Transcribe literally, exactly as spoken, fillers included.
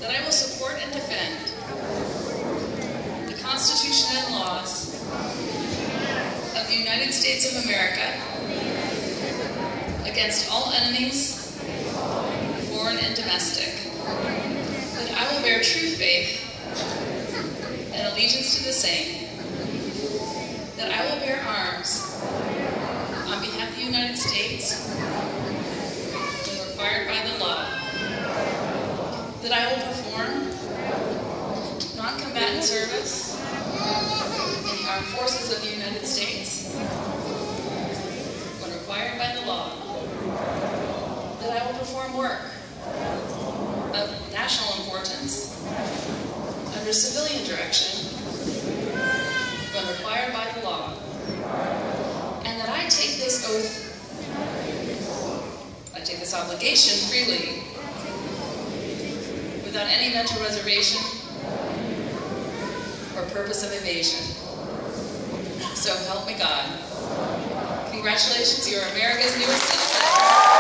that I will support and defend the Constitution and laws of the United States of America against all enemies, foreign and domestic, that I will bear true faith and allegiance to the same, that I will bear arms on behalf of the United States when required by the law, that I will perform non-combatant service in the armed forces of the United States when required by the law, that I will perform work of national importance under civilian direction when required by the law, and that I take this oath, I take this obligation freely, without any mental reservation or purpose of evasion. So help me God. Congratulations, you're America's newest citizen.